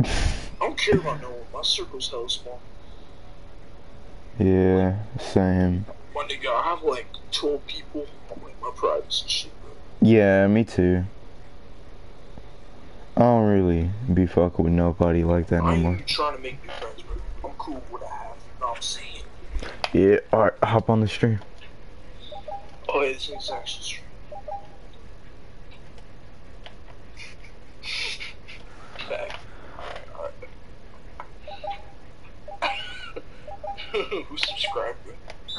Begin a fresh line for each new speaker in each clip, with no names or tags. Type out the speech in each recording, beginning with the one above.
I don't care about no one. My circle's hella small.
Yeah, same.
My nigga, I have like 12 people on like my privates and shit, bro.
Yeah, me too. I don't really be fucking with nobody like that no
I ain't
more.
even trying to make new friends, bro. I'm cool with what I have. You know what I'm saying?
Yeah, alright, hop on the stream.
Oh, yeah, this thing's actually stream. Okay. Alright. Who subscribed, bro?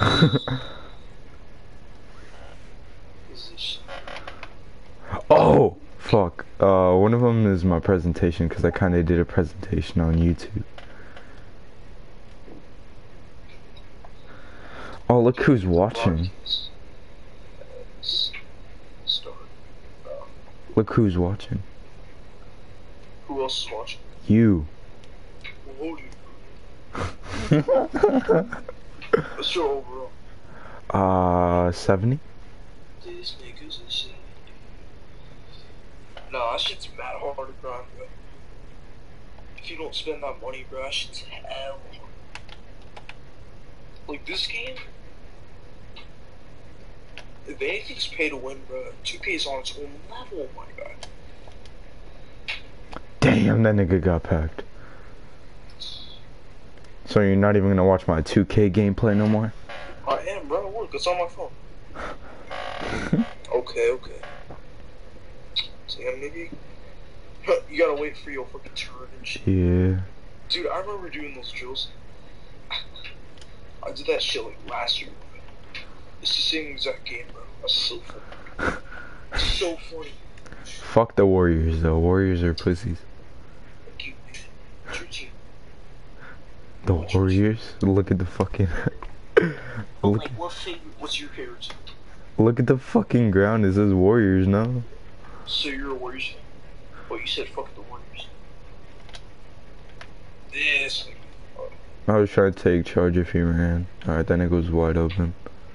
Is this shit?
Oh, fuck. One of them is my presentation because I kind of did a presentation on YouTube. Oh, look who's watching. Look who's watching.
Who else is watching?
You.
Who What's your overall?
70?
This nigga's a shit. Nah, that shit's mad hard to grind, bro. If you don't spend that money, bro, that shit's hell hard. Like, this game, if anything's pay to win, bro, 2K's on its own level, my guy.
Damn, that nigga got packed. So you're not even gonna watch my 2K gameplay no more?
I am, bro. Look, it's on my phone. Okay. Damn, nigga. You gotta wait for your fucking turn and shit.
Yeah.
Dude, I remember doing those drills. I did that shit like last year, bro. It's the same exact game, bro. That's so funny. It's so funny.
Fuck the Warriors, though. Warriors are pussies.
Like you, man. It's your team.
The Warriors? Look at the fucking...
Look, like, what's your favorite team?
Look at the fucking ground. It says Warriors, no?
So you're a Warriors fan? Oh, you said fuck the Warriors. This nigga.
I was trying to take charge if he ran. Alright, that nigga was wide open.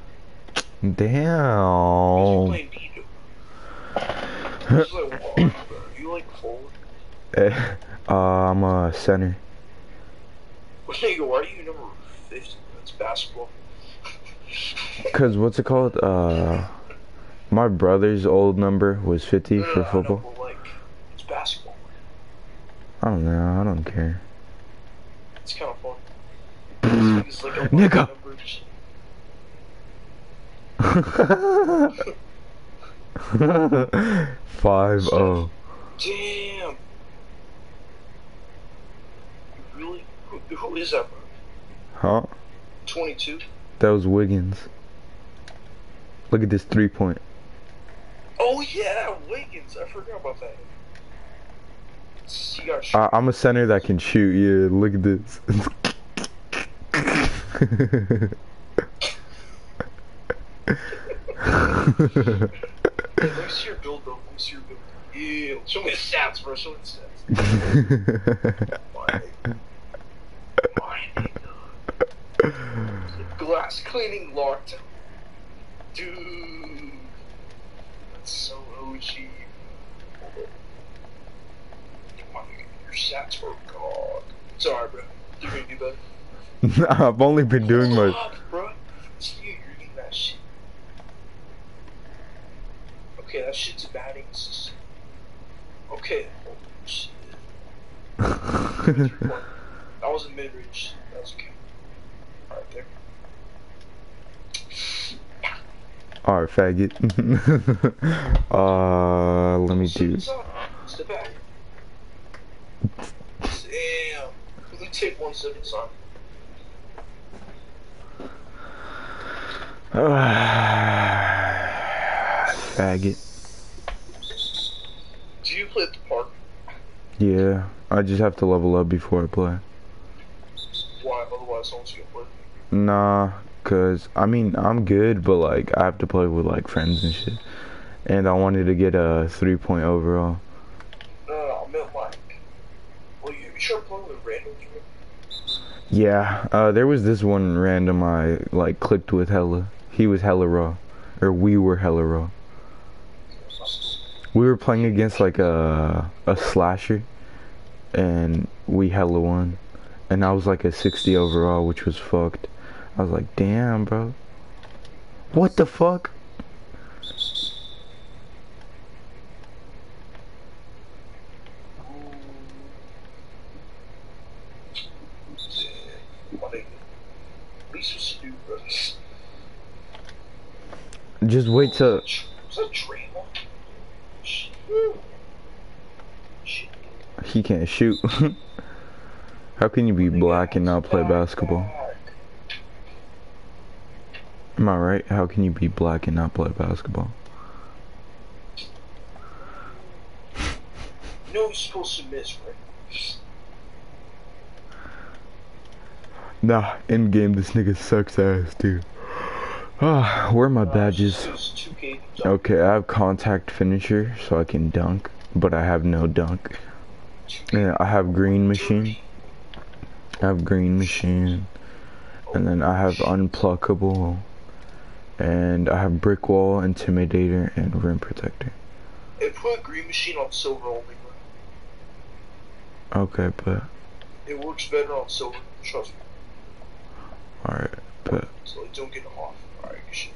Damn.
You playing B, though. Like, what are you, bro? Are you like forward?
I'm a center.
Well, nigga, why are you number 50? That's basketball.
Cause what's it called? My brother's old number was 50 for football.
I know, but like, it's basketball.
I don't know. I don't care.
It's kind of fun. It's like a
Nigga.
number.
5-0.
Damn. Really? Who is that, bro?
Huh?
22?
That was Wiggins. Look at this 3-point.
Oh yeah, Wiggins. I forgot about that. He got shot.
I'm a center that can shoot. Yeah, look at this.
Let me see your build, though. Let me see your build. Yeah, show me the stats, bro. Show me the stats. Mine. Glass cleaning locked. Dude. That's so OG. Your stats were god. It's alright, bro. You're gonna do better.
I've only been doing my...
Stop, bro. It's you. You're eating that shit. Okay, that shit's a batting system. Okay, holy shit. That was a mid-range. That was okay. Alright, there.
Alright, faggot. Let me do...
Step back. Damn. Let me take 1 second, son.
Faggot.
Do you play at the park?
Yeah, I just have to level up before I play.
Why? Otherwise, someone's gonna play.
Nah, cause I mean I'm good, but like I have to play with like friends and shit. And I wanted to get a 3-point overall.
No, I meant like. Well, you sure playing with randoms, bro?
Yeah, there was this one random I like clicked with hella. He was hella raw, or we were hella raw. We were playing against like a slasher, and we hella won. And I was like a 60 overall, which was fucked. I was like, damn, bro. What the fuck? Just wait till... He can't shoot. How can you be black and not play basketball? Am I right? How can you be black and not play basketball?
You know you're supposed to miss, right?
Nah, in game this nigga sucks ass, dude. Ah, where are my badges? Okay, I have contact finisher, so I can dunk, but I have no dunk. Yeah, I have green machine. I have green machine, and then I have unpluckable, and I have brick wall, intimidator, and rim protector.
Hey, put green machine on silver only, bro.
Okay, but
it works better on silver. Trust me.
Alright, but
so don't get off. Alright, you should.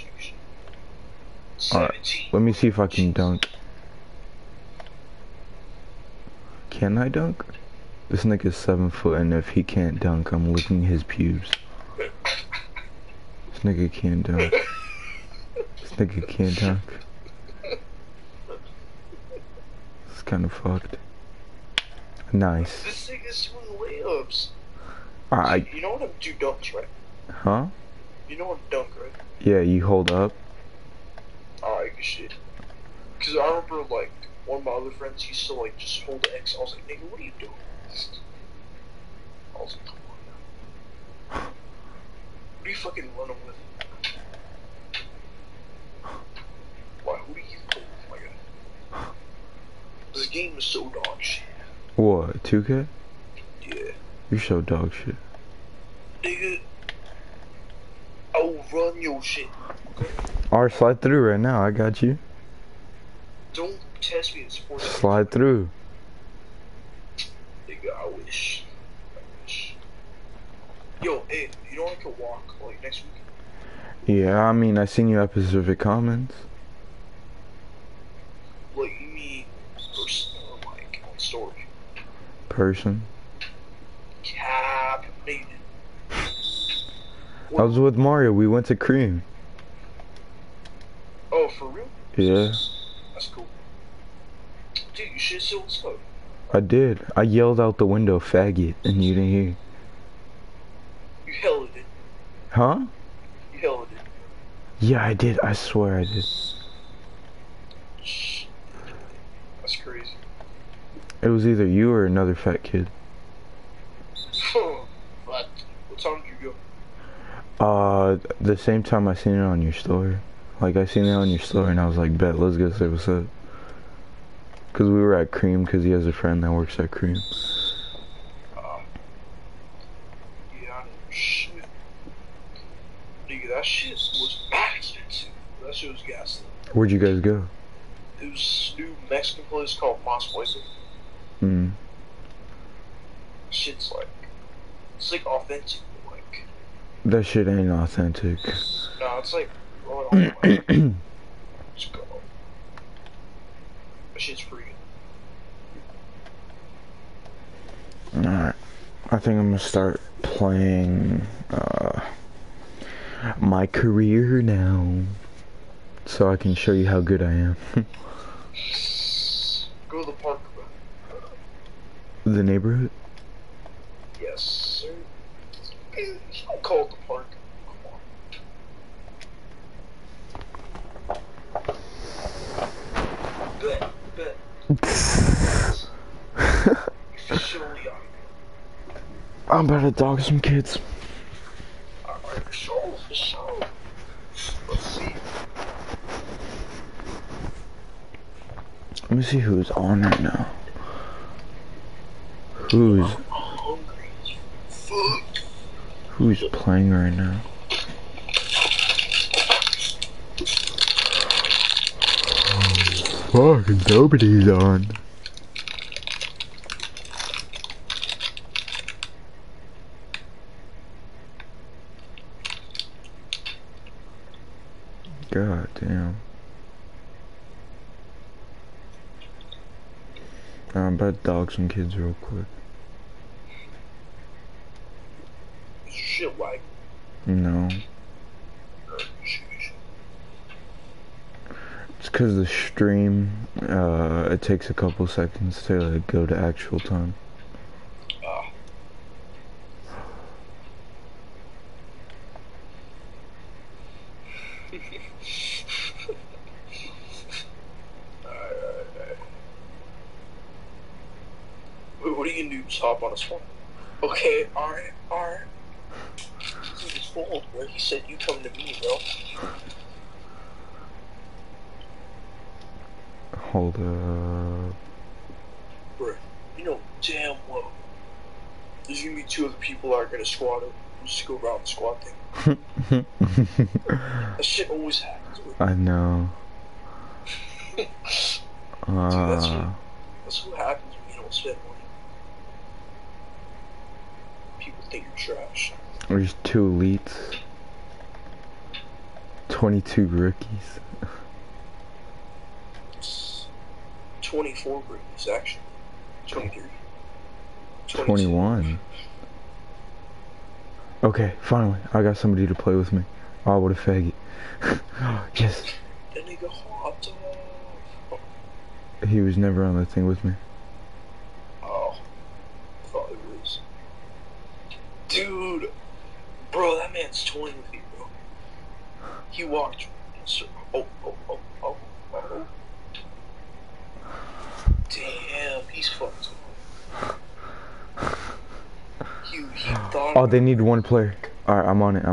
Alright, let me see if I can dunk. Can I dunk? This nigga's 7 foot, and if he can't dunk, I'm licking his pubes. This nigga can't dunk. This nigga can't dunk. It's kind of fucked. Nice.
This nigga's doing layups. You know what do dunks, right?
Huh?
You know what dunk, right?
Yeah, you hold up.
Alright, good shit. Cause I remember like one of my other friends used to like just hold X. I was like, nigga, what are you doing? I was like, come on now. What are you fucking running with? Why? Who do you pull? Oh my god. This game is so dog shit.
What? 2K?
Yeah.
You're so dog shit.
Nigga, I will run your shit. Okay?
Alright, slide through right now. I got you.
Don't test me in sports.
Slide through.
Nigga, I wish. Yo, hey, you know I could walk like next week?
Yeah, I mean, I seen you at Pacific Commons.
Like, you mean person or like on storage?
Person.
Cap, nigga.
I was with Mario. We went to Cream.
Oh, for real?
Yeah.
That's cool. Dude, you should still smoke.
I did. I yelled out the window, faggot, and you didn't hear.
You hella did.
Huh?
You hella did.
Yeah, I did. I swear I did.
That's crazy.
It was either you or another fat kid.
What time did you
go? The same time I seen it on your story. Like, I seen it on your story and I was like, bet, let's go say what's up. Cause we were at Cream, cause he has a friend that works at Cream.
Yeah, I know. Shit. Nigga, that shit was mad expensive. That shit was gas.
Where'd you guys go?
It was a new Mexican place called Mas Fuerte. Shit's like, it's like authentic, like.
That shit ain't authentic.
Nah, it's like, just go. That shit's pretty good.
Alright. I think I'm gonna start playing, my career now. So I can show you how good I am.
Go to the park, bro.
The neighborhood?
Yes, sir. You don't call it the park. Bet.
I'm about to dog some kids.
Alright, for sure. Let's see.
Let me see who's on right now. Who's playing right now? Fuck, nobody's on. God damn. I'm about to dog some kids real quick.
Is your shit like?
No. It's cause the stream, it takes a couple seconds to like go to actual time.
Alright. Wait, what are you gonna do? Just hop on his phone? Okay, alright. This is his fault, bro. He said you come to me, bro.
Hold up.
Bro, you know damn well there's gonna be 2 other people that are gonna squat it. Just go around the squat thing. That shit always happens, bro.
I know.
Dude, that's what happens when you don't spend money. People think you're trash.
There's 2 elites. 22 rookies.
24 rookies, actually. 23.
21. Okay, finally, I got somebody to play with me. Oh, what a faggot. Yes.
That nigga hopped off.
He was never on the thing with me.
Oh. I thought it was. Dude. Bro, that man's toying with you, bro. He walked. Oh. Damn, he's fucked up. He thought.
Oh, they need 1 player. Alright, I'm on it.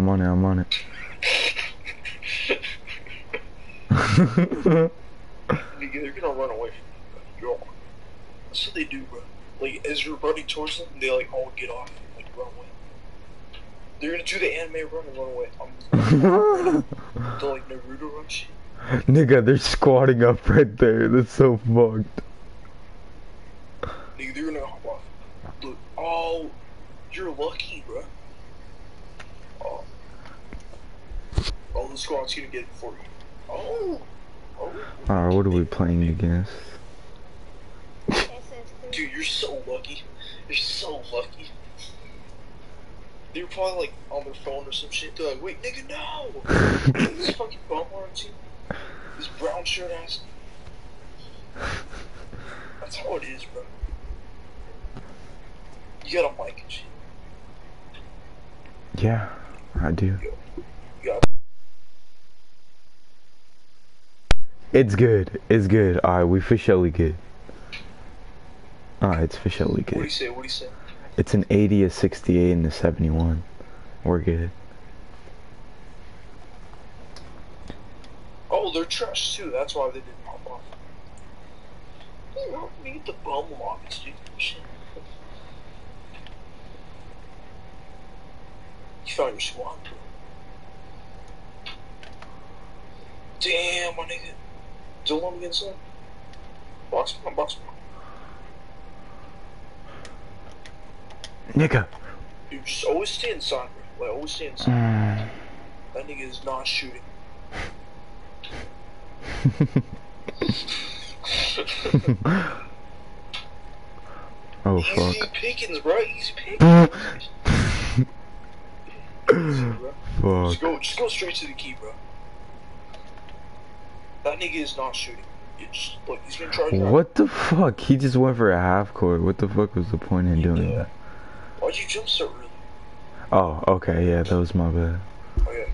Nigga, they're gonna run away from you, bro. That's what they do, bro. Like, as you're running towards them, they like all get off and like run away. They're gonna do the anime run and run away. The like Naruto run shit.
Nigga, they're squatting up right there. That's so fucked.
Nigga, they're gonna hop off. Look, oh, you're lucky, bro. Oh, the squad's gonna get it for you. Oh.
Alright, what are we playing against?
Dude, you're so lucky. You're so lucky. They're probably like on their phone or some shit. They're like, wait, nigga, no! This fucking bum on our team. This brown shirt ass. That's how it is, bro. You got a mic and shit.
Yeah, I do.
You got
It's good. Alright, we officially good. Alright, it's officially good.
What do you say?
It's an 80, a 68, and a 71. We're good.
Oh, they're trash too. That's why they didn't hop off. You don't need the bum lobbies, dude. Shit. You found your squad, bro. Damn, my nigga. Don't let me get inside. Box one.
Nigga.
Dude, just always stay inside, bro. Like, always stay inside. That nigga is not shooting.
Oh, fuck.
Easy pickings, bro. Easy pickings. Easy, bro.
Fuck.
Just go straight to the key, bro. That nigga is not shooting. Look, he's gonna try to drive.
What the fuck? He just went for a half court. What the fuck was the point in doing that?
Why'd you jump so early?
Oh, okay, yeah, that was my bad.
Oh, yeah.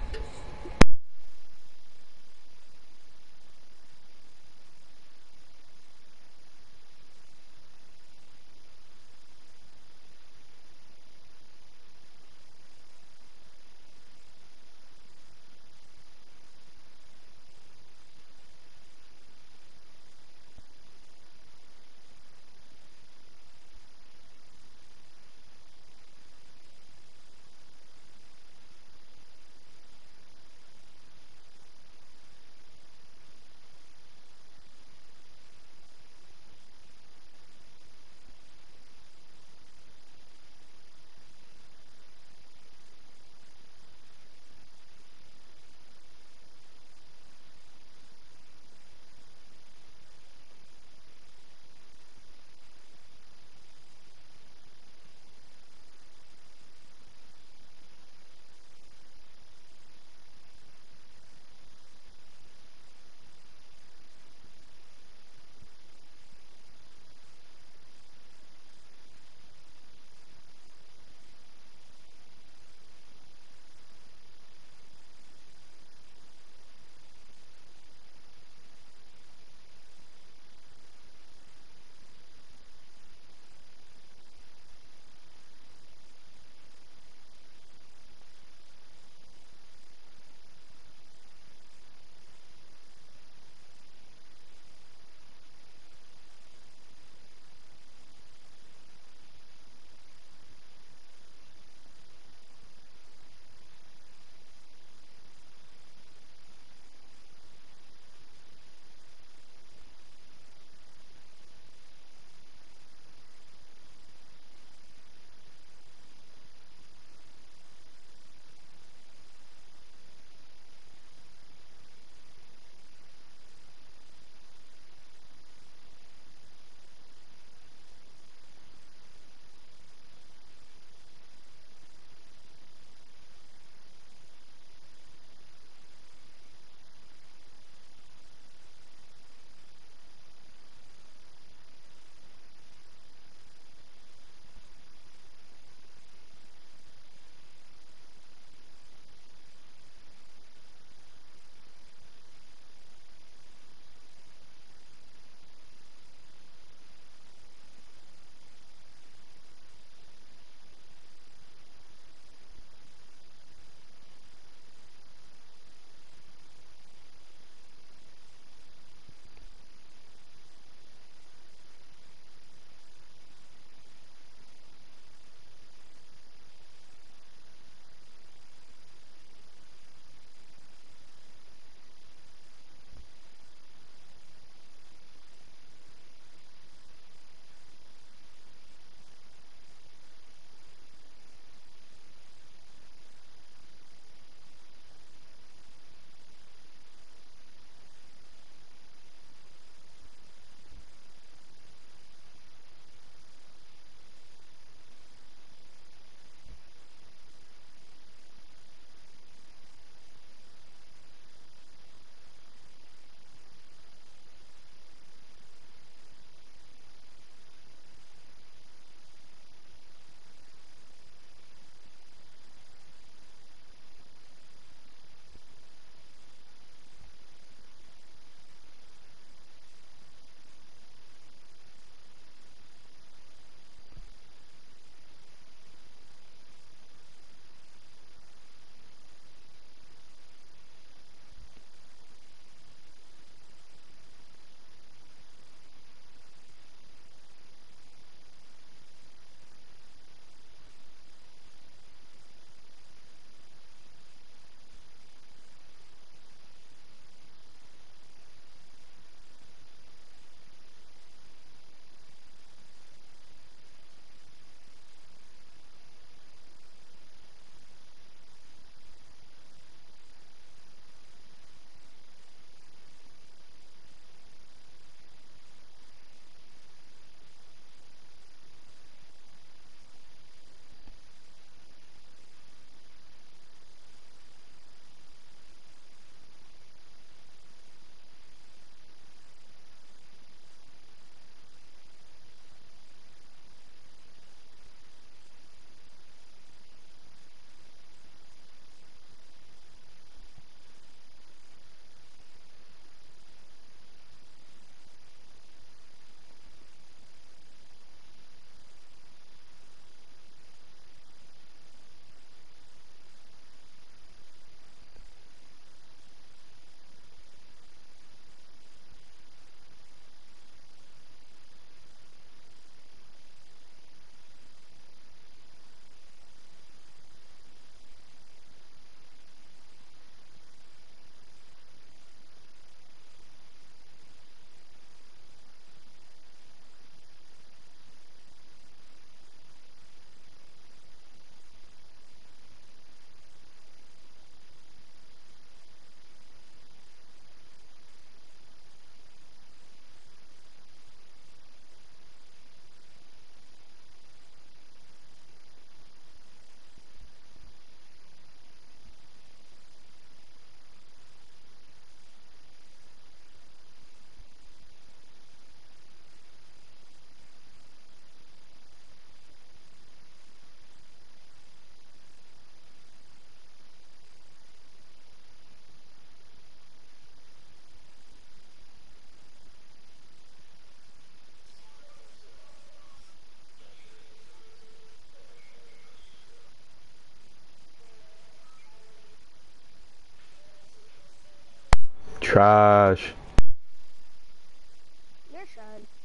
trash.
You're trash.